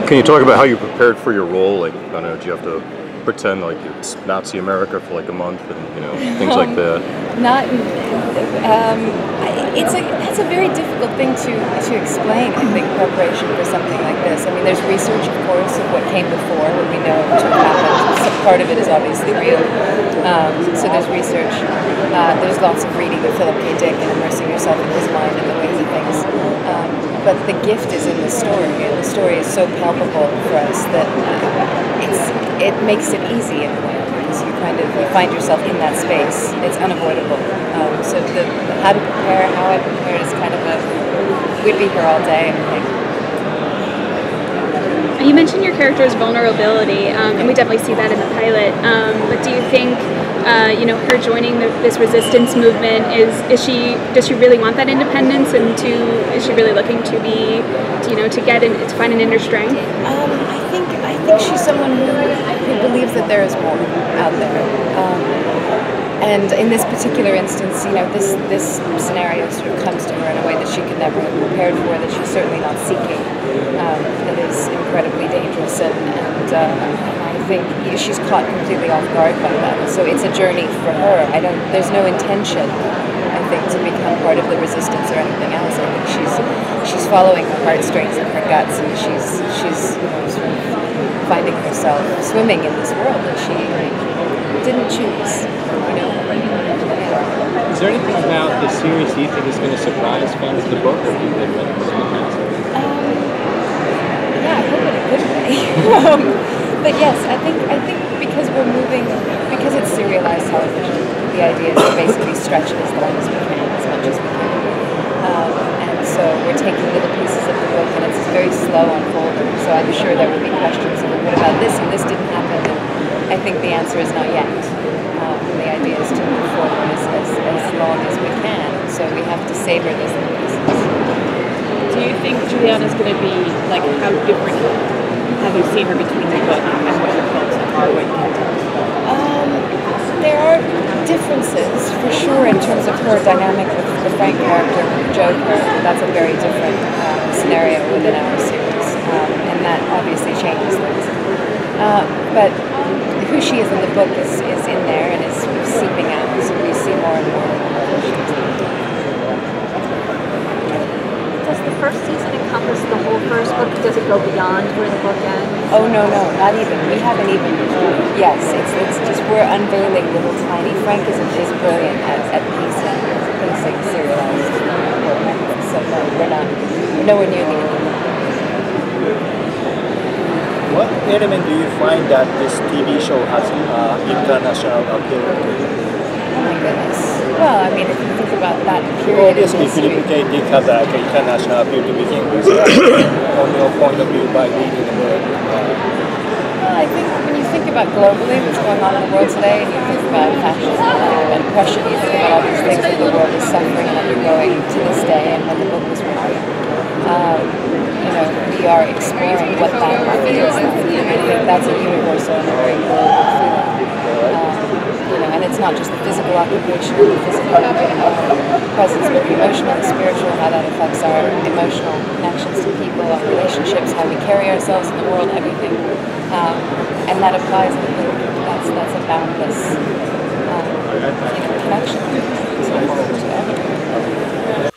Can you talk about how you prepared for your role? Like, I don't know, do you have to pretend like it's Nazi America for like a month and, things like that? Not. It's a very difficult thing to explain. I think preparation for something like this. I mean, there's research, of course, of what came before, what we know to have happened. Some part of it is obviously real. So there's research. There's lots of reading of Philip K. Dick and immersing yourself in his mind and the way he thinks. But the gift is in the story, and the story is so palpable for us that it makes it easy in a way, because you find yourself in that space. It's unavoidable. So how to prepare, how I prepared is kind of we'd be here all day, I think. You mentioned your character's vulnerability, and we definitely see that in the pilot. But do you think, her joining this resistance movement does she really want that independence, and is she really looking to find an inner strength? I think she's someone who believes that there is more out there. And in this particular instance, this scenario sort of comes to her in a way that she could never have prepared for, that she's certainly not seeking. That is incredibly dangerous, and I think she's caught completely off guard by that. So it's a journey for her. There's no intention, I think, to become part of the resistance or anything else. I think she's following her heartstrings and her guts, and she's sort of finding herself swimming in this world that she didn't choose. Is there anything about the series you think is going to surprise fans of the book, or people that read it in the past? Yeah, I hope in a good way. But yes, I think because it's serialized television, the idea is to basically stretch it as long as we can, as much as we can. And so we're taking little pieces of the book, and it's very slow unfolding. So I'm sure there will be questions of, what about this, and this didn't happen? And I think the answer is not yet. And the idea is to move forward as long as we can. So we have to savor these little pieces. Do you think Juliana's going to be, how different have you seen her between the book and what your films are? What you can tell us about? There are differences, for sure, in terms of her dynamic with the Frank character, with the Joe character. That's a very different scenario within our series, and that obviously changes things. But who she is in the book is in there and is sort of seeping out, so we see more and more of who she is. Does the first season encompass the whole first book? Does it go beyond where the book ends? Oh, no, not even. We haven't even. Yes, it's just we're unveiling little tiny. Frank is brilliant at pacing serialized. So no, we're nowhere near the end. What element do you find that this TV show has international appeal to? Oh my goodness. Well, I mean, if you think about that period. Obviously, Philip K. Dick has an international appeal to begin with. On your point of view, by reading the book. Well, I think when you think about globally what's going on in the world today, and you think about fascism, you think about oppression, you think about all these things that the world is suffering and undergoing to this day, and when the book was written, we are exploring what that feels like. And I think that's a universal and a very global feeling. And it's not just the physical occupation, the physical presence, but the emotional and spiritual, how that affects our emotional connections to people, our relationships, how we carry ourselves in the world, everything. And that applies in the book. That's a boundless connection to everything.